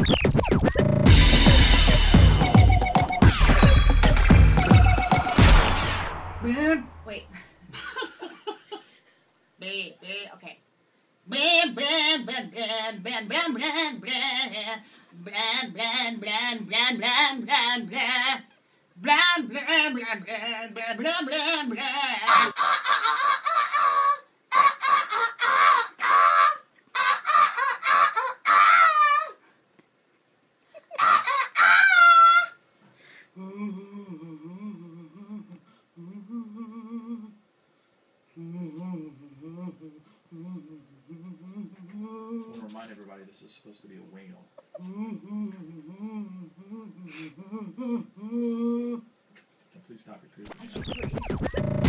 Wait. Okay. I want to remind everybody this is supposed to be a whale. Please stop your creeping.